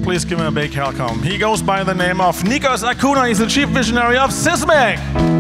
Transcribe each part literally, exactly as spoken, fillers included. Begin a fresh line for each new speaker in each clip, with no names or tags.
Please give him a big welcome. He goes by the name of Nikos Acuna. He's the chief visionary of Sizmek.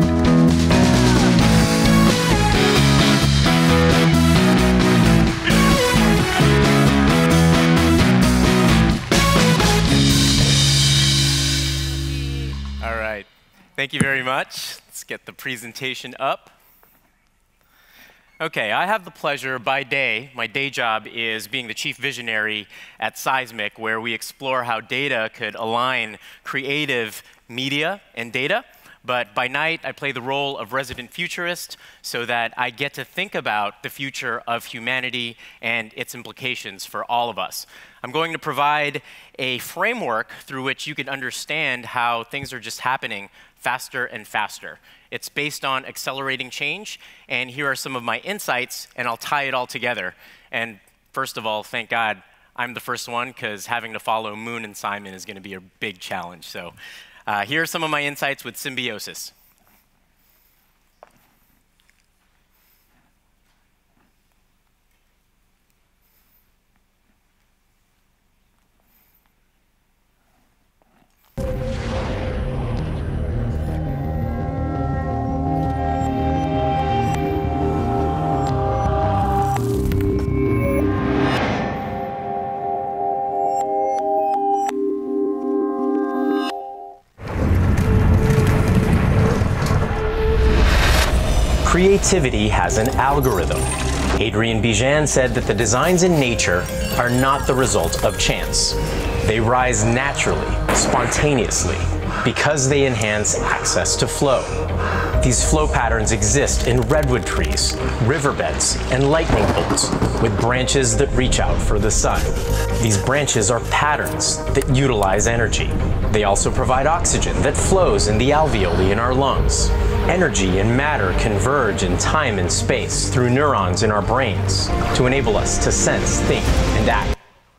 All right. Thank you very much. Let's get the presentation up. Okay, I have the pleasure by day, my day job is being the chief visionary at Sizmek, where we explore how data could align creative media and data. But by night, I play the role of resident futurist so that I get to think about the future of humanity and its implications for all of us. I'm going to provide a framework through which you can understand how things are just happening faster and faster. It's based on accelerating change, and here are some of my insights, and I'll tie it all together. And first of all, thank God I'm the first one, because having to follow Moon and Simon is going to be a big challenge. So uh, here are some of my insights with symbiosis.
Creativity has an algorithm. Adrian Bijan said that the designs in nature are not the result of chance. They rise naturally, spontaneously, because they enhance access to flow. These flow patterns exist in redwood trees, riverbeds, and lightning bolts, with branches that reach out for the sun. These branches are patterns that utilize energy. They also provide oxygen that flows in the alveoli in our lungs. Energy and matter converge in time and space through neurons in our brains to enable us to sense, think, and act.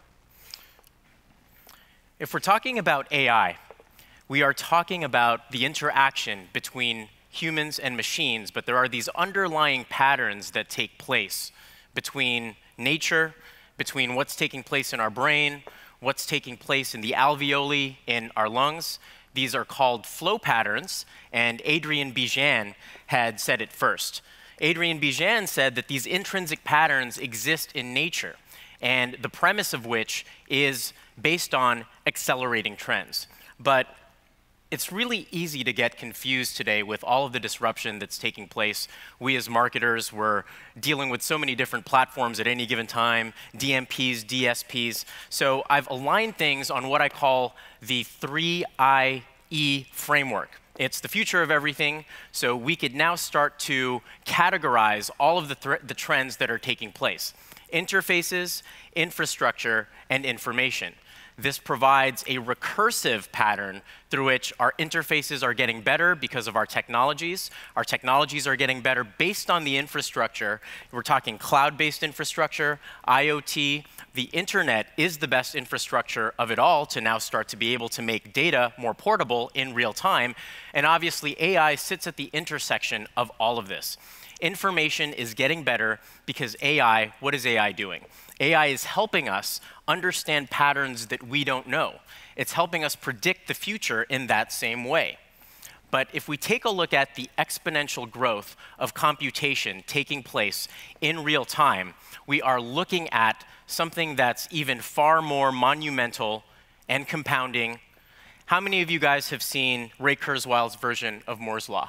If we're talking about A I, we are talking about the interaction between humans and machines, but there are these underlying patterns that take place between nature, between what's taking place in our brain, what's taking place in the alveoli in our lungs. These are called flow patterns, and Adrian Bijan had said it first. Adrian Bijan said that these intrinsic patterns exist in nature, and the premise of which is based on accelerating trends. But it's really easy to get confused today with all of the disruption that's taking place. We as marketers, we're dealing with so many different platforms at any given time, D M Ps, D S Ps. So I've aligned things on what I call the three I E framework. It's the future of everything, so we could now start to categorize all of the, th the trends that are taking place. Interfaces, infrastructure, and information. This provides a recursive pattern through which our interfaces are getting better because of our technologies. Our technologies are getting better based on the infrastructure. We're talking cloud-based infrastructure, I O T. The internet is the best infrastructure of it all to now start to be able to make data more portable in real time. And obviously, A I sits at the intersection of all of this. Information is getting better because A I, what is A I doing? A I is helping us understand patterns that we don't know. It's helping us predict the future in that same way. But if we take a look at the exponential growth of computation taking place in real time, we are looking at something that's even far more monumental and compounding. How many of you guys have seen Ray Kurzweil's version of Moore's Law?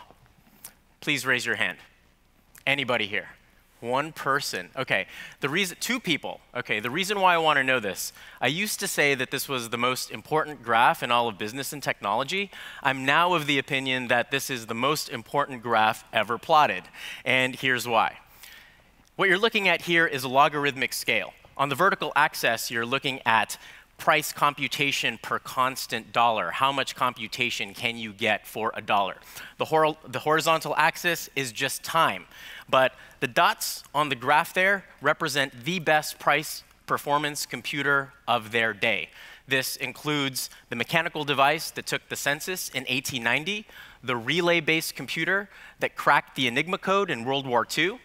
Please raise your hand. Anybody here? One person. Okay. The reason, two people. Okay. The reason why I want to know this, I used to say that this was the most important graph in all of business and technology. I'm now of the opinion that this is the most important graph ever plotted. And here's why. What you're looking at here is a logarithmic scale. On the vertical axis, you're looking at price computation per constant dollar. How much computation can you get for a dollar? The, hor the horizontal axis is just time. But the dots on the graph there represent the best price performance computer of their day. This includes the mechanical device that took the census in eighteen ninety, the relay-based computer that cracked the Enigma code in World War Two,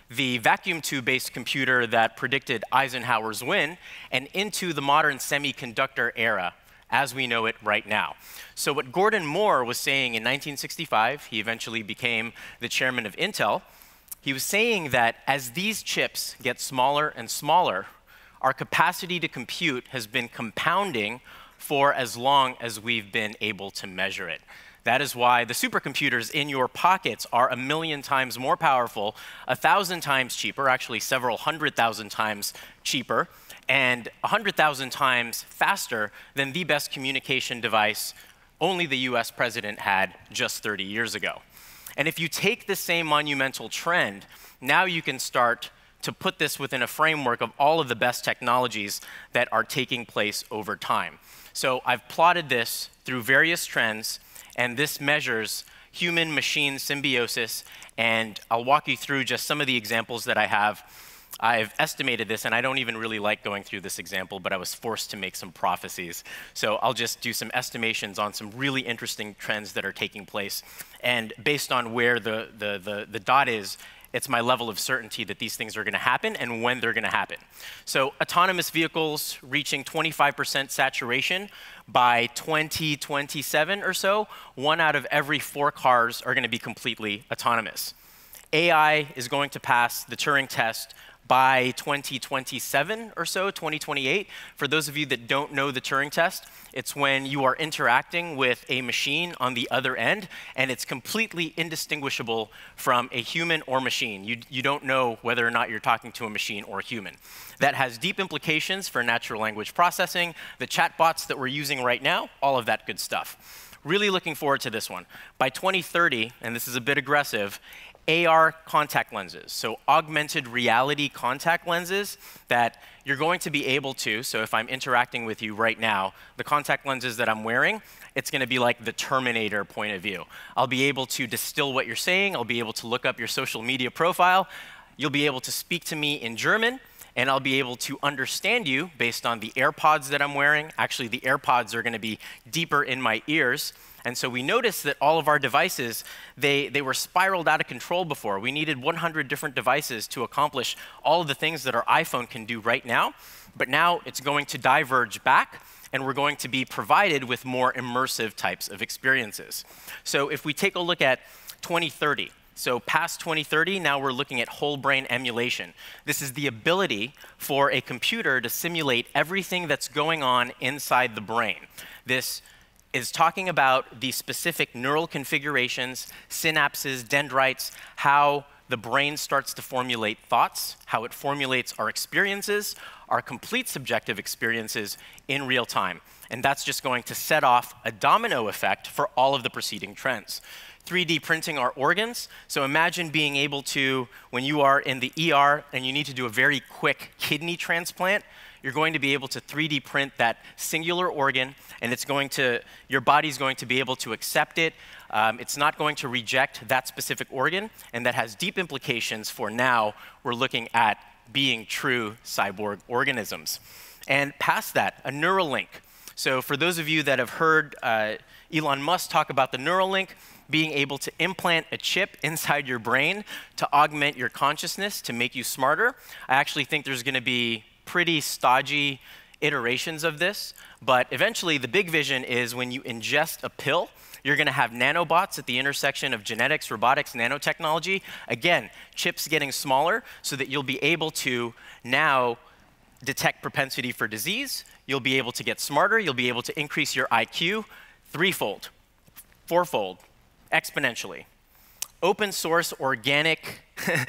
the vacuum tube-based computer that predicted Eisenhower's win, and into the modern semiconductor era as we know it right now. So what Gordon Moore was saying in nineteen sixty-five, he eventually became the chairman of Intel, he was saying that as these chips get smaller and smaller, our capacity to compute has been compounding for as long as we've been able to measure it. That is why the supercomputers in your pockets are a million times more powerful, a thousand times cheaper, actually several hundred thousand times cheaper, and a hundred thousand times faster than the best communication device only the U S president had just thirty years ago. And if you take the same monumental trend, now you can start to put this within a framework of all of the best technologies that are taking place over time. So I've plotted this through various trends, and this measures human-machine symbiosis, and I'll walk you through just some of the examples that I have. I've estimated this, and I don't even really like going through this example, but I was forced to make some prophecies. So I'll just do some estimations on some really interesting trends that are taking place. And based on where the, the, the, the dot is, it's my level of certainty that these things are going to happen and when they're going to happen. So autonomous vehicles reaching twenty-five percent saturation by twenty twenty-seven or so, one out of every four cars are going to be completely autonomous. A I is going to pass the Turing test by twenty twenty-seven or so, twenty twenty-eight. For those of you that don't know the Turing test, it's when you are interacting with a machine on the other end, and it's completely indistinguishable from a human or machine. You, you don't know whether or not you're talking to a machine or a human. That has deep implications for natural language processing, the chatbots that we're using right now, all of that good stuff. Really looking forward to this one. By twenty thirty, and this is a bit aggressive, A R contact lenses, so augmented reality contact lenses that you're going to be able to, so if I'm interacting with you right now, the contact lenses that I'm wearing, it's going to be like the Terminator point of view. I'll be able to distill what you're saying, I'll be able to look up your social media profile, you'll be able to speak to me in German, and I'll be able to understand you based on the AirPods that I'm wearing. Actually, the AirPods are going to be deeper in my ears. And so we noticed that all of our devices, they, they were spiraled out of control before. We needed one hundred different devices to accomplish all of the things that our iPhone can do right now. But now it's going to diverge back, and we're going to be provided with more immersive types of experiences. So if we take a look at twenty thirty, so past twenty thirty, now we're looking at whole brain emulation. This is the ability for a computer to simulate everything that's going on inside the brain. This is talking about the specific neural configurations, synapses, dendrites, how the brain starts to formulate thoughts, how it formulates our experiences, our complete subjective experiences in real time. And that's just going to set off a domino effect for all of the preceding trends. three D printing our organs. So imagine being able to, when you are in the E R and you need to do a very quick kidney transplant, you're going to be able to three D print that singular organ, and it's going to, your body's going to be able to accept it. Um, it's not going to reject that specific organ, and that has deep implications for now we're looking at being true cyborg organisms. And past that, a Neuralink. So for those of you that have heard uh, Elon Musk talk about the Neuralink, being able to implant a chip inside your brain to augment your consciousness, to make you smarter, I actually think there's going to be pretty stodgy iterations of this, but eventually the big vision is when you ingest a pill, you're going to have nanobots at the intersection of genetics, robotics, nanotechnology. Again, chips getting smaller so that you'll be able to now detect propensity for disease, you'll be able to get smarter, you'll be able to increase your I Q threefold, fourfold, exponentially. Open source organic,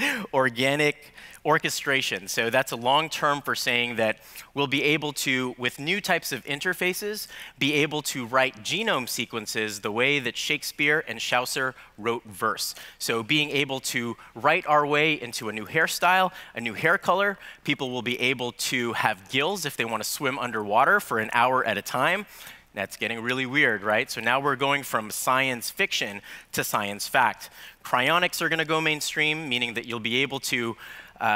organic orchestration. So that's a long term for saying that we'll be able to, with new types of interfaces, be able to write genome sequences the way that Shakespeare and Chaucer wrote verse. So being able to write our way into a new hairstyle, a new hair color, people will be able to have gills if they want to swim underwater for an hour at a time. That's getting really weird, right? So now we're going from science fiction to science fact. Cryonics are going to go mainstream, meaning that you'll be able to uh,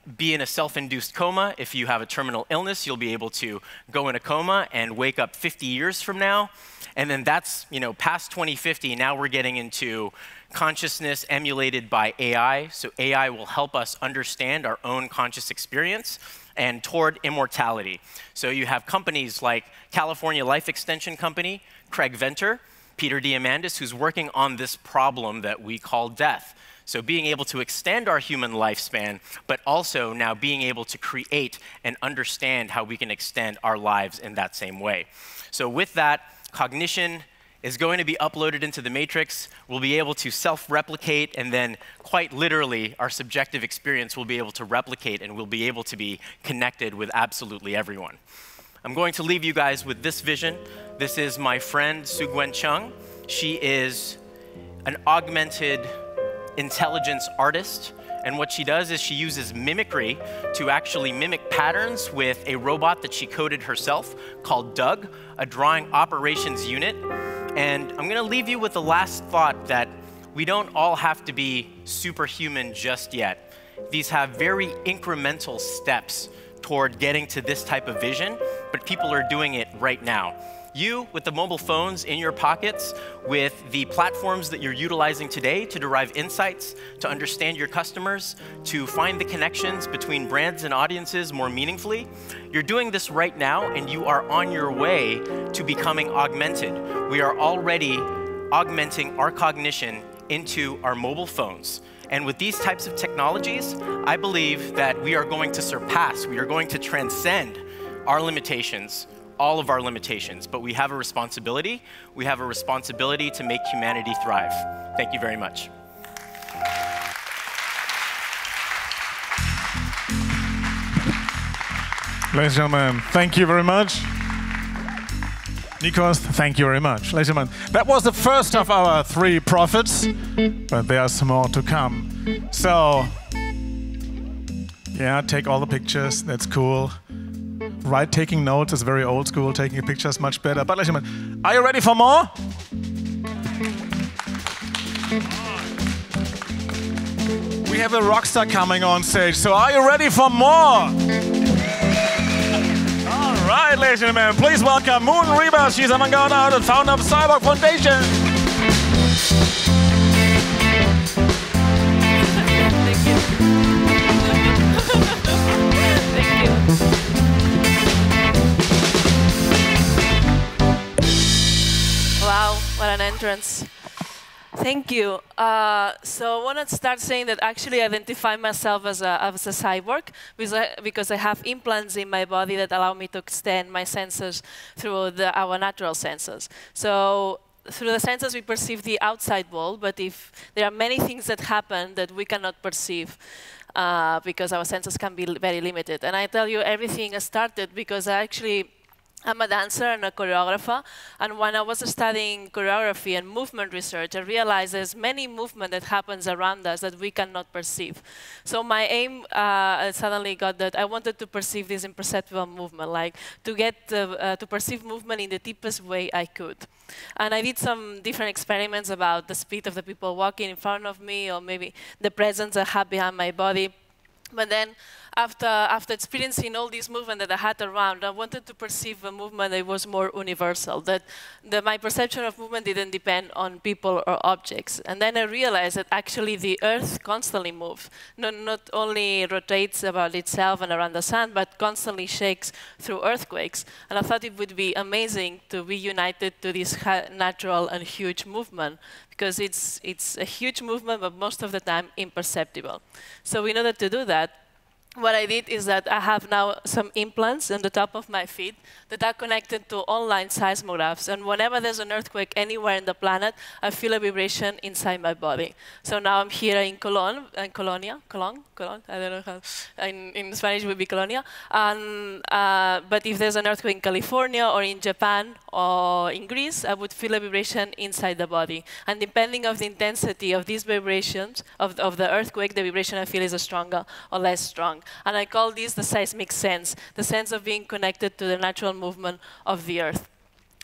be in a self-induced coma. If you have a terminal illness, you'll be able to go in a coma and wake up fifty years from now. And then that's, you know, past twenty fifty, now we're getting into consciousness emulated by A I. So A I will help us understand our own conscious experience and toward immortality. So you have companies like California Life Extension Company, Craig Venter, Peter Diamandis, who's working on this problem that we call death. So being able to extend our human lifespan, but also now being able to create and understand how we can extend our lives in that same way. So with that, cognition is going to be uploaded into the matrix. We'll be able to self-replicate, and then quite literally, our subjective experience will be able to replicate, and we'll be able to be connected with absolutely everyone. I'm going to leave you guys with this vision. This is my friend, Sugwen Chung. She is an augmented intelligence artist, and what she does is she uses mimicry to actually mimic patterns with a robot that she coded herself called Doug, a drawing operations unit. And I'm gonna leave you with the last thought that we don't all have to be superhuman just yet. These have very incremental steps toward getting to this type of vision, but people are doing it right now. You, with the mobile phones in your pockets, with the platforms that you're utilizing today to derive insights, to understand your customers, to find the connections between brands and audiences more meaningfully, you're doing this right now, and you are on your way to becoming augmented. We are already augmenting our cognition into our mobile phones. And with these types of technologies, I believe that we are going to surpass, we are going to transcend our limitations, all of our limitations, but we have a responsibility. We have a responsibility to make humanity thrive. Thank you very much.
Ladies and gentlemen, thank you very much. Nikos, thank you very much. Ladies and gentlemen, that was the first of our three prophets, but there's more to come. So, yeah, take all the pictures, that's cool. Right, taking notes is very old school, taking pictures much better. But ladies and gentlemen, are you ready for more? We have a rock star coming on stage, so are you ready for more? All right, ladies and gentlemen, please welcome Moon Ribas. She's Avantgarde and founder of Cyborg Foundation.
Thank you. Thank you. Wow, what an entrance. Thank you. Uh, so I want to start saying that actually I identify myself as a, as a cyborg because I, because I have implants in my body that allow me to extend my senses through the, our natural senses. So through the senses we perceive the outside world, but if there are many things that happen that we cannot perceive uh, because our senses can be very limited. And I tell you, everything started because I actually I'm a dancer and a choreographer, and when I was studying choreography and movement research, I realized there's many movement that happens around us that we cannot perceive. So my aim uh, suddenly got that I wanted to perceive this imperceptible movement, like to get uh, uh, to perceive movement in the deepest way I could. And I did some different experiments about the speed of the people walking in front of me, or maybe the presence I have behind my body. But then, after, after experiencing all this movement that I had around, I wanted to perceive a movement that was more universal, that, that my perception of movement didn't depend on people or objects. And then I realized that actually the Earth constantly moves, not, not only rotates about itself and around the sun, but constantly shakes through earthquakes. And I thought it would be amazing to be united to this natural and huge movement, because it's, it's a huge movement, but most of the time imperceptible. So in order to do that, what I did is that I have now some implants on the top of my feet that are connected to online seismographs. And whenever there's an earthquake anywhere in the planet, I feel a vibration inside my body. So now I'm here in Cologne, in Colonia, Cologne, Cologne, I don't know how, in, in Spanish it would be Colonia. And, uh, but if there's an earthquake in California or in Japan or in Greece, I would feel a vibration inside the body. And depending on the intensity of these vibrations, of, of the earthquake, the vibration I feel is stronger or less strong. And I call this the seismic sense, the sense of being connected to the natural movement of the Earth.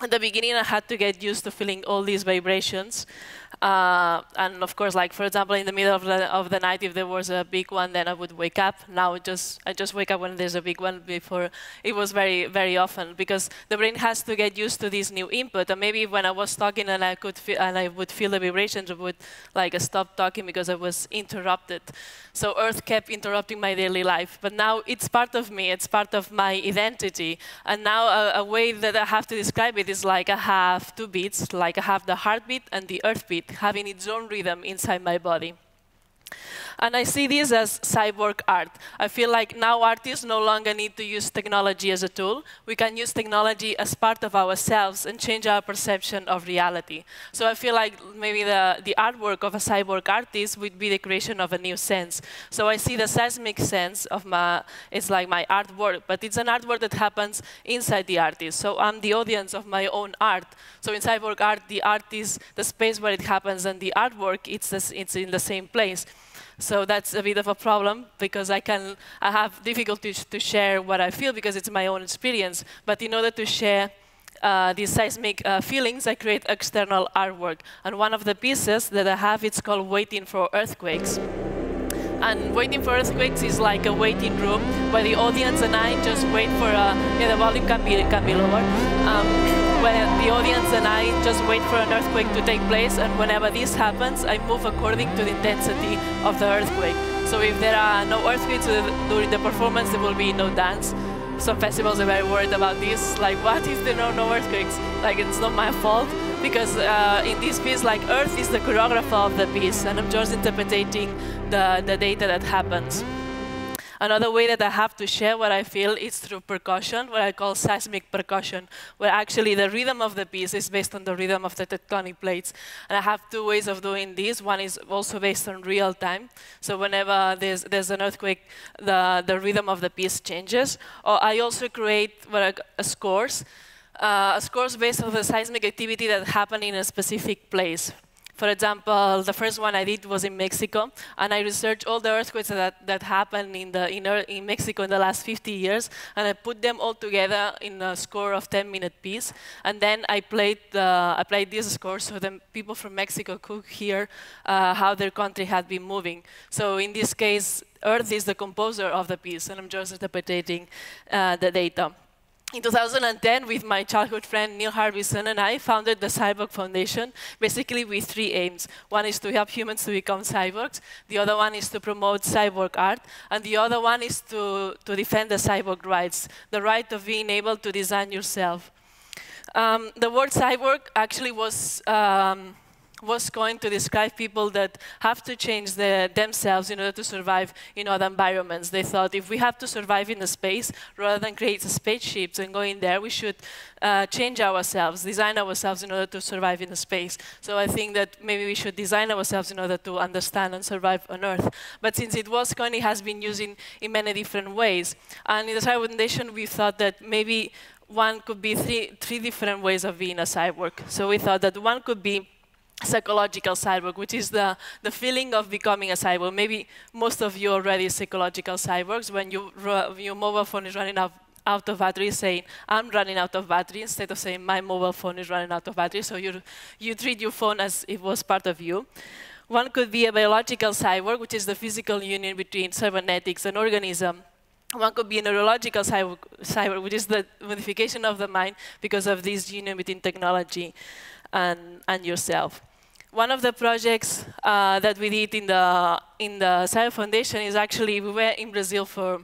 at the beginning, I had to get used to feeling all these vibrations. Uh, and of course, like for example, in the middle of the, of the night, if there was a big one, then I would wake up. Now it just, I just wake up when there's a big one. Before, it was very, very often, because the brain has to get used to this new input. And maybe when I was talking and I could feel, and I would feel the vibrations, I would like stop talking because I was interrupted. So Earth kept interrupting my daily life. But now it's part of me. It's part of my identity. And now a, a way that I have to describe it is like I have two beats, like I have the heartbeat and the earth beat, having its own rhythm inside my body. And I see this as cyborg art. I feel like now artists no longer need to use technology as a tool. We can use technology as part of ourselves and change our perception of reality. So I feel like maybe the, the artwork of a cyborg artist would be the creation of a new sense. So I see the Sizmek sense of my, it's like my artwork, but it's an artwork that happens inside the artist. So I'm the audience of my own art. So in cyborg art, the art is the space where it happens, and the artwork, it's, this, it's in the same place. So that's a bit of a problem, because I can I have difficulty to share what I feel because it's my own experience. But in order to share uh, these seismic uh, feelings, I create external artwork. And one of the pieces that I have, it's called Waiting for Earthquakes. And Waiting for Earthquakes is like a waiting room where the audience and I just wait for a, yeah, the volume can be, can be lower, um, where the audience and I just wait for an earthquake to take place, and whenever this happens, I move according to the intensity of the earthquake. So if there are no earthquakes during the performance, there will be no dance. Some festivals are very worried about this, like, what if there are no earthquakes? Like, it's not my fault, because uh, in this piece, like, Earth is the choreographer of the piece, and I'm just interpreting the, the data that happens. Another way that I have to share what I feel is through percussion, what I call seismic percussion, where actually the rhythm of the piece is based on the rhythm of the tectonic plates. And I have two ways of doing this. One is also based on real time. So whenever there's, there's an earthquake, the, the rhythm of the piece changes. Or I also create what I, a scores, uh, a scores based on the seismic activity that happened in a specific place. For example, the first one I did was in Mexico, and I researched all the earthquakes that, that happened in, the, in, in Mexico in the last fifty years, and I put them all together in a score of ten minute piece. And then I played, the, I played this score so then people from Mexico could hear uh, how their country had been moving. So in this case, Earth is the composer of the piece, and I'm just interpreting uh, the data. In two thousand ten, with my childhood friend Neil Harbison and I founded the Cyborg Foundation, basically with three aims. One is to help humans to become cyborgs, the other one is to promote cyborg art, and the other one is to, to defend the cyborg rights, the right of being able to design yourself. Um, the word cyborg actually was um, was going to describe people that have to change the, themselves in order to survive in other environments. They thought if we have to survive in a space, rather than create spaceships and go in there, we should uh, change ourselves, design ourselves in order to survive in a space. So I think that maybe we should design ourselves in order to understand and survive on Earth. But since it was coined, it has been used in, in many different ways. And in the Cyborg Foundation, we thought that maybe one could be three, three different ways of being a cyborg. So we thought that one could be psychological cyborg, which is the, the feeling of becoming a cyborg. Maybe most of you already psychological cyborgs. When you, your mobile phone is running out, out of battery, saying, I'm running out of battery, instead of saying, my mobile phone is running out of battery. So you, you treat your phone as if it was part of you. One could be a biological cyborg, which is the physical union between cybernetics and organism. One could be a neurological cyborg, cyborg, which is the modification of the mind because of this union between technology and, and yourself. One of the projects uh, that we did in the in the Cyborg Foundation is actually we were in Brazil for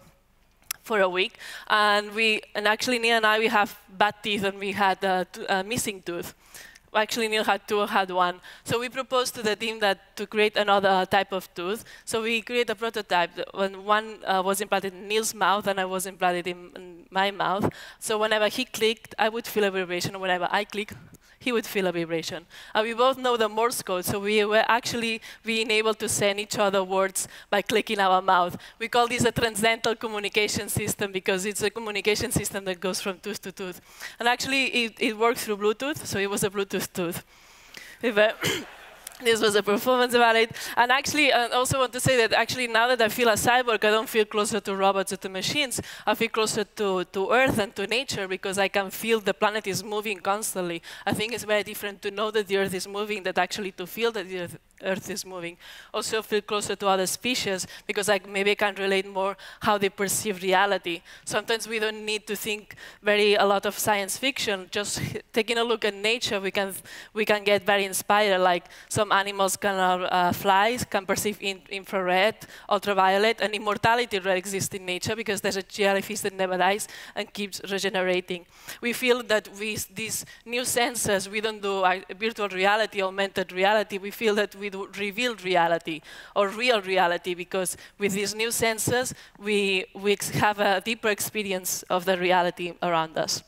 for a week, and we and actually Neil and I we have bad teeth, and we had a, a missing tooth. Actually, Neil had two, had one. So we proposed to the team that to create another type of tooth. So we created a prototype. When one uh, was implanted in Neil's mouth, and I was implanted in, in my mouth. So whenever he clicked, I would feel a vibration. Whenever I click, he would feel a vibration. And we both know the Morse code, so we were actually being able to send each other words by clicking our mouth. We call this a transcendental communication system because it's a communication system that goes from tooth to tooth. And actually, it, it works through Bluetooth, so it was a Bluetooth tooth. This was a performance about it. And actually, I also want to say that actually now that I feel a cyborg, I don't feel closer to robots or to machines. I feel closer to, to Earth and to nature because I can feel the planet is moving constantly. I think it's very different to know that the Earth is moving than actually to feel that the Earth, Earth is moving. Also feel closer to other species because I maybe I can relate more how they perceive reality. Sometimes we don't need to think very a lot of science fiction. Just taking a look at nature, we can, we can get very inspired. Like some animals can uh, fly, can perceive in infrared, ultraviolet, and immortality that exists in nature because there's a jellyfish that never dies and keeps regenerating. We feel that with these new senses, we don't do uh, virtual reality, augmented reality. We feel that we do revealed reality or real reality because with these new senses, we, we have a deeper experience of the reality around us.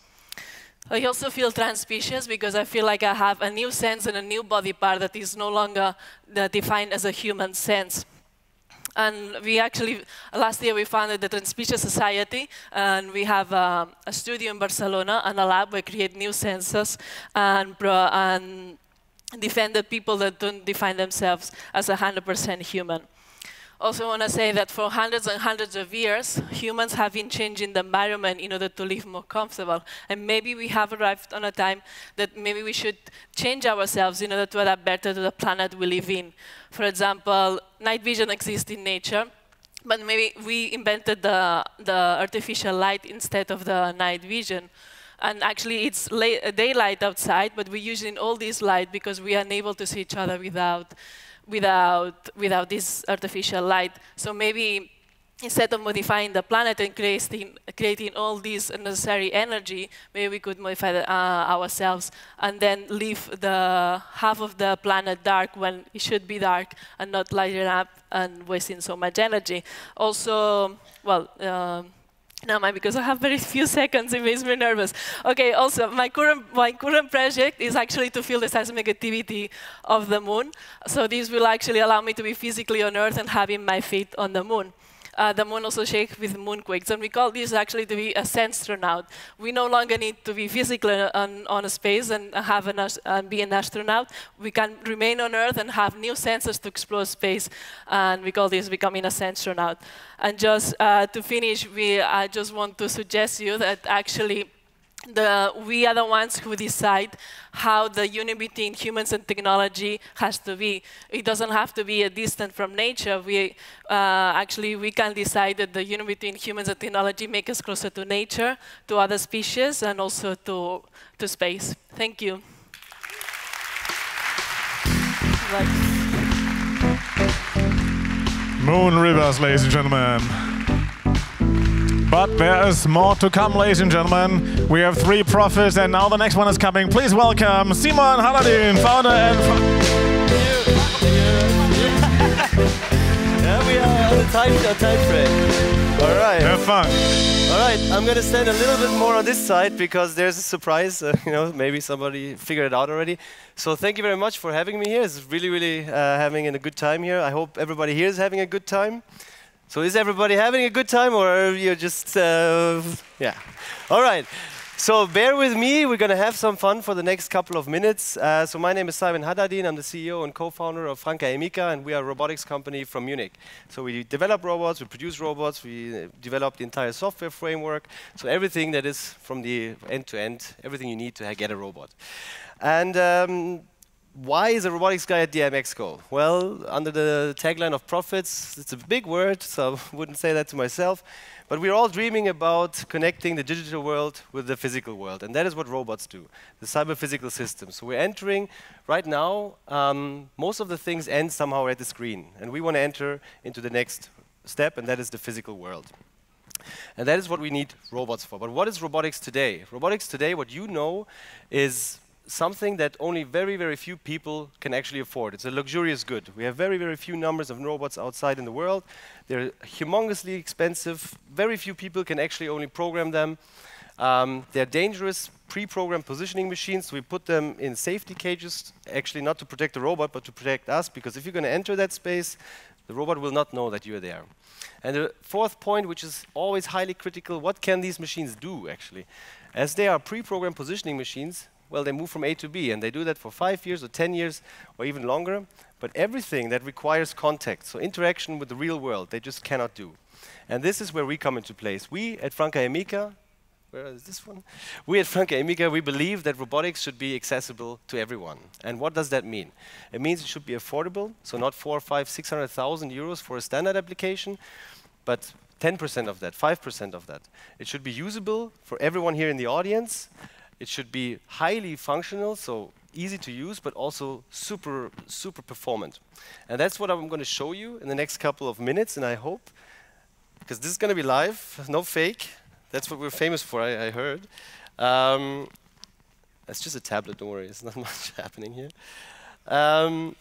I also feel trans-species because I feel like I have a new sense and a new body part that is no longer uh, defined as a human sense. And we actually, last year we founded the Trans-Species Society, and we have uh, a studio in Barcelona and a lab where we create new senses and, pro and defend the people that don't define themselves as one hundred percent human. Also want to say that for hundreds and hundreds of years, humans have been changing the environment in order to live more comfortable. And maybe we have arrived on a time that maybe we should change ourselves in order to adapt better to the planet we live in. For example, night vision exists in nature, but maybe we invented the, the artificial light instead of the night vision. And actually, it's daylight outside, but we're using all this light because we are unable to see each other without without, without this artificial light. So maybe instead of modifying the planet and creating, creating all this unnecessary energy, maybe we could modify the, uh, ourselves and then leave the half of the planet dark when it should be dark and not lighting up and wasting so much energy. Also, well, um, no, mind, because I have very few seconds, it makes me nervous. Okay, also, my current, my current project is actually to feel the seismic activity of the moon. So this will actually allow me to be physically on Earth and having my feet on the moon. Uh, the moon also shakes with moonquakes, and we call this actually to be a astronaut. We no longer need to be physically on, on a space and, have an, and be an astronaut. We can remain on Earth and have new sensors to explore space, and we call this becoming an astronaut. And just uh, to finish, we, I just want to suggest you that actually The, we are the ones who decide how the union between humans and technology has to be. It doesn't have to be a distance from nature. We, uh, actually, we can decide that the union between humans and technology makes us closer to nature, to other species, and also to, to space. Thank you.
Moon Ribas, ladies and gentlemen. But there is more to come, ladies and gentlemen. We have three profits, and now the next one is coming. Please welcome Simon Haddadin, founder and...
Yeah, we are on a time, a time train. All right.
Have fun.
All right, I'm going to stand a little bit more on this side because there's a surprise. Uh, you know, maybe somebody figured it out already. So thank you very much for having me here. It's really, really uh, having a good time here. I hope everybody here is having a good time. So is everybody having a good time, or are you just, uh, yeah. All right, so bear with me. We're going to have some fun for the next couple of minutes. Uh, so my name is Simon Haddadin. I'm the C E O and co-founder of Franka, Emika, and we are a robotics company from Munich. So we develop robots, we produce robots, we develop the entire software framework. So everything that is from the end to end, everything you need to get a robot. And um, why is a robotics guy at D M EXCO? Well, under the tagline of profits, it's a big word, so I wouldn't say that to myself. But we're all dreaming about connecting the digital world with the physical world, and that is what robots do, the cyber-physical system. So we're entering, right now, um, most of the things end somehow at the screen, and we want to enter into the next step, and that is the physical world. And that is what we need robots for. But what is robotics today? Robotics today, what you know, is something that only very, very few people can actually afford. It's a luxurious good. We have very, very few numbers of robots outside in the world. They're humongously expensive. Very few people can actually only program them. Um, they're dangerous, pre-programmed positioning machines. So we put them in safety cages, actually not to protect the robot, but to protect us, because if you're going to enter that space, the robot will not know that you're there. And the fourth point, which is always highly critical, what can these machines do, actually? As they are pre-programmed positioning machines, well, they move from A to B, and they do that for five years or ten years or even longer. But everything that requires contact, so interaction with the real world, they just cannot do. And this is where we come into place. We at Franka Emika, where is this one? We at Franka Emika, we believe that robotics should be accessible to everyone. And what does that mean? It means it should be affordable, so not four, five, six hundred thousand euros for a standard application, but ten percent of that, five percent of that. It should be usable for everyone here in the audience. It should be highly functional, so easy to use, but also super, super performant. And that's what I'm going to show you in the next couple of minutes, and I hope, because this is going to be live, no fake. That's what we're famous for, I, I heard. Um, that's just a tablet, don't worry, there's not much happening here. Um,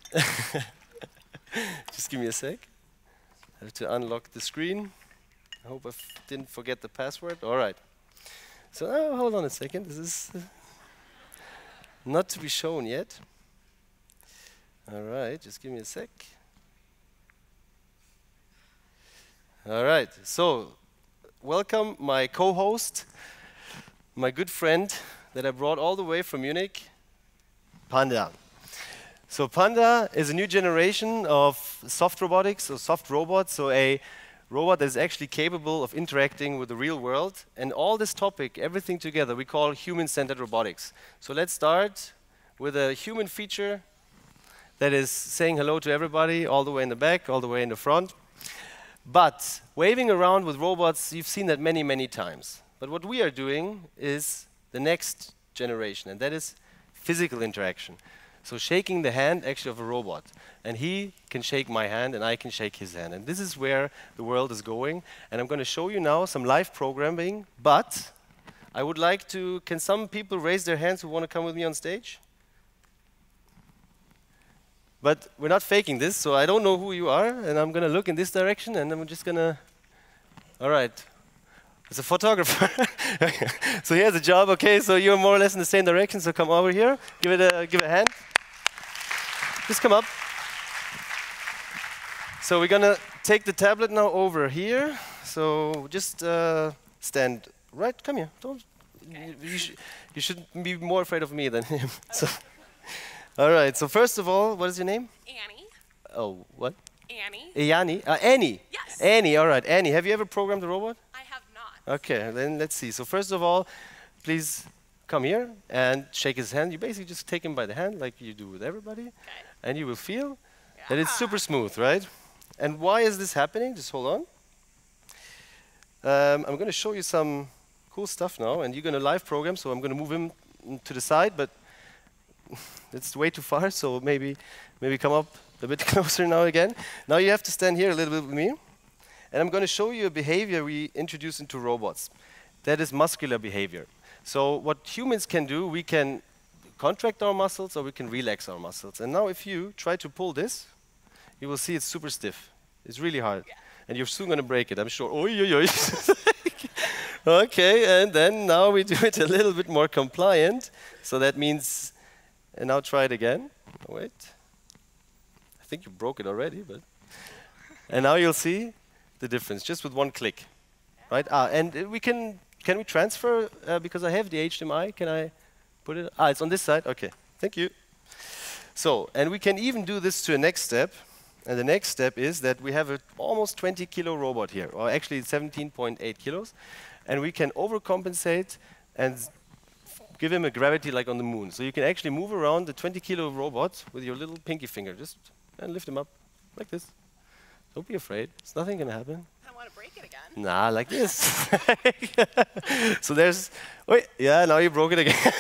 just give me a sec. I have to unlock the screen. I hope I f didn't forget the password. All right. So uh, hold on a second. This is uh, not to be shown yet. All right, just give me a sec. All right, so welcome my co-host, my good friend that I brought all the way from Munich, Panda. So Panda is a new generation of soft robotics, or soft robots, so a robot that is actually capable of interacting with the real world. And all this topic, everything together, we call human-centered robotics. So let's start with a human feature that is saying hello to everybody, all the way in the back, all the way in the front. But waving around with robots, you've seen that many, many times. But what we are doing is the next generation, and that is physical interaction. So shaking the hand actually of a robot. And he can shake my hand and I can shake his hand. And this is where the world is going. And I'm going to show you now some live programming. But I would like to, can some people raise their hands who want to come with me on stage? But we're not faking this, so I don't know who you are. And I'm going to look in this direction and I'm just going to, all right. It's a photographer. So he has a job, okay, so you're more or less in the same direction, so come over here, give it a, give it a hand. Just come up. So we're gonna take the tablet now over here. So just uh, stand right, come here. Don't, okay. you, you, sh you should be more afraid of me than him. So, all right, so first of all, what is your name?
Annie.
Oh, what?
Annie.
Annie? Uh, Annie?
Yes.
Annie, all right. Annie, have you ever programmed a robot?
I have not.
Okay, then let's see. So first of all, please come here and shake his hand. You basically just take him by the hand like you do with everybody.
Okay.
And you will feel
Yeah.
that it's super smooth, right? And why is this happening? Just hold on. Um, I'm going to show you some cool stuff now, and you're going to live program, so I'm going to move him to the side, but it's way too far, so maybe, maybe come up a bit closer now again. Now you have to stand here a little bit with me. And I'm going to show you a behavior we introduce into robots. That is muscular behavior. So what humans can do, we can contract our muscles or we can relax our muscles. And now if you try to pull this, you will see it's super stiff. It's really hard. Yeah. And you're soon going to break it, I'm sure. Oy, oy, oy. Okay, and then now we do it a little bit more compliant. So that means, and now try it again. Oh, wait. I think you broke it already, but. And now you'll see the difference, just with one click, right? Ah, and uh, we can, can we transfer, uh, because I have the H D M I, can I put it, ah, it's on this side, okay, thank you. So, and we can even do this to a next step, and the next step is that we have a almost twenty kilo robot here, or actually seventeen point eight kilos, and we can overcompensate and give him a gravity like on the moon. So you can actually move around the twenty kilo robot with your little pinky finger, just, and lift him up, like this. Don't be afraid. There's nothing going to happen.
I want to break it again.
Nah, like this. So there's... Wait, yeah, now you broke it again.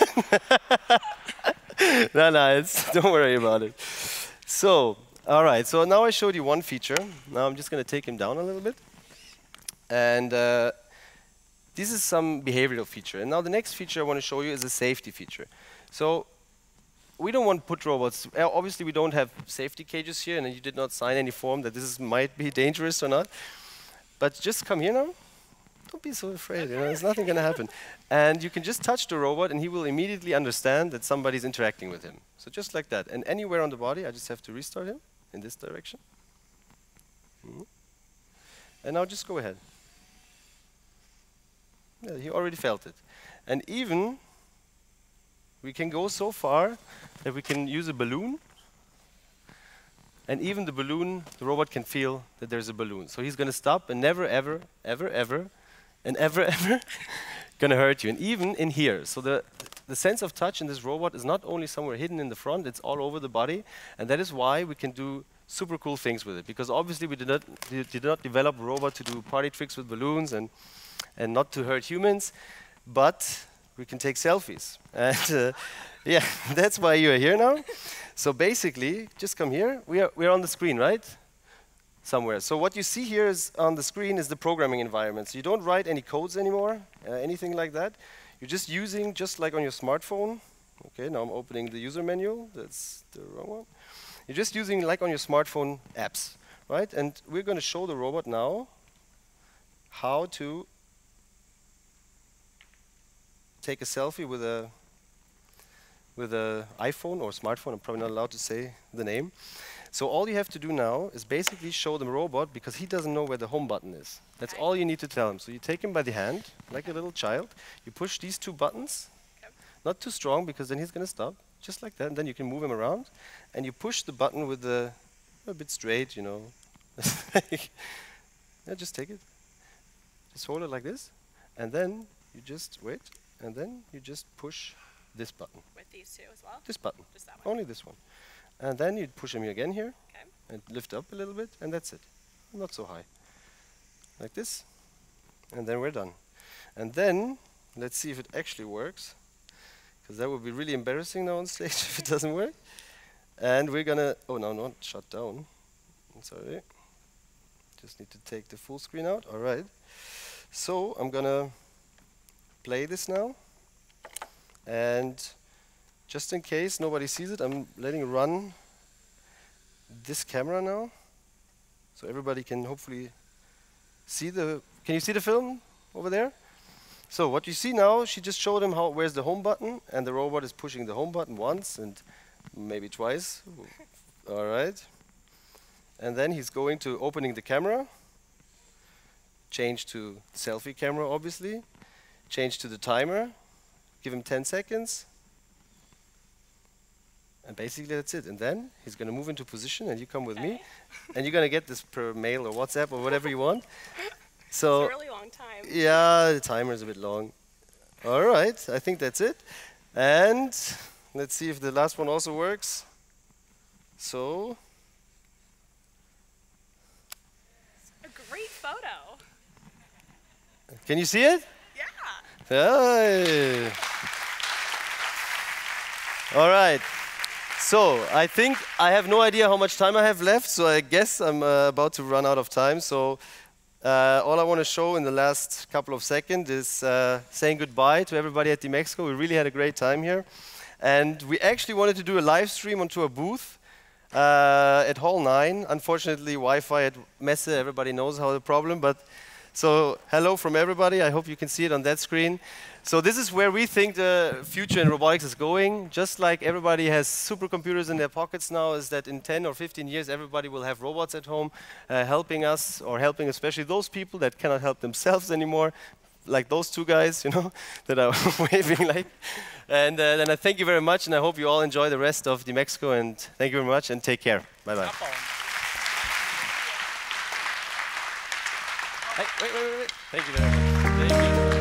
No, no, it's, don't worry about it. So, all right. So now I showed you one feature. Now I'm just going to take him down a little bit. And uh, this is some behavioral feature. And now the next feature I want to show you is a safety feature. So we don't want to put robots, uh, obviously we don't have safety cages here, and you did not sign any form that this is, might be dangerous or not. But just come here now. Don't be so afraid, you know, there's nothing going to happen. And you can just touch the robot and he will immediately understand that somebody's interacting with him. So just like that. And anywhere on the body, I just have to restart him in this direction. Mm-hmm. And now just go ahead. Yeah, he already felt it. And even we can go so far that we can use a balloon. And even the balloon, the robot can feel that there's a balloon. So he's going to stop and never, ever, ever, ever, and ever, ever going to hurt you. And even in here. So the, the sense of touch in this robot is not only somewhere hidden in the front, it's all over the body. And that is why we can do super cool things with it. Because obviously we did not, did not develop a robot to do party tricks with balloons and, and not to hurt humans. But we can take selfies. And uh, yeah, that's why you're here now. So basically, just come here. We are, we are on the screen, right? Somewhere. So what you see here is on the screen is the programming environment. So you don't write any codes anymore, uh, anything like that. You're just using, just like on your smartphone. Okay, now I'm opening the user menu. That's the wrong one. You're just using, like on your smartphone, apps, right? And we're going to show the robot now how to take a selfie with a with an iPhone or smartphone. I'm probably not allowed to say the name. So all you have to do now is basically show the robot, because he doesn't know where the home button is. That's okay. All you need to tell him. So you take him by the hand, like a little child. You push these two buttons, okay. Not too strong, because then he's going to stop, just like that. And then you can move him around. And you push the button with the, a bit straight, you know. Yeah, just take it. Just hold it like this. And then you just wait. And then you just push this button.
With these two as well?
This button.
Just that one?
Only this one. And then you push him again here.
Okay.
And lift up a little bit, and that's it. Not so high. Like this. And then we're done. And then, let's see if it actually works. Because that would be really embarrassing now on stage if it doesn't work. And we're gonna, oh no, not shut down. I'm sorry. Just need to take the full screen out. All right. So I'm gonna play this now. And just in case nobody sees it, I'm letting run this camera now. So everybody can hopefully see the, can you see the film over there? So what you see now, she just showed him how, where's the home button, and the robot is pushing the home button once and maybe twice. All right. And then he's going to opening the camera, change to selfie camera, obviously, change to the timer, give him ten seconds, and basically that's it. And then he's going to move into position, and you come with
okay.
me, and you're going to get this per mail or WhatsApp or whatever you want. So
it's a really long time.
Yeah, the timer is a bit long. All right, I think that's it. And let's see if the last one also works. So.
It's a great photo.
Can you see it?
Yeah.
Hey. All right. So I think I have no idea how much time I have left, so I guess I'm uh, about to run out of time. So uh, all I want to show in the last couple of seconds is uh, saying goodbye to everybody at DMEXCO. We really had a great time here. And we actually wanted to do a live stream onto a booth uh, at Hall nine. Unfortunately, Wi-Fi at Messe, everybody knows how the problem, but so hello from everybody. I hope you can see it on that screen. So this is where we think the future in robotics is going. Just like everybody has supercomputers in their pockets now, is that in ten or fifteen years, everybody will have robots at home uh, helping us, or helping especially those people that cannot help themselves anymore, like those two guys, you know, that are waving like. And uh, then I thank you very much, and I hope you all enjoy the rest of DMEXCO, and thank you very much, and take care. Bye-bye. Hey, wait, wait, wait, wait. Thank you very much. Thank you.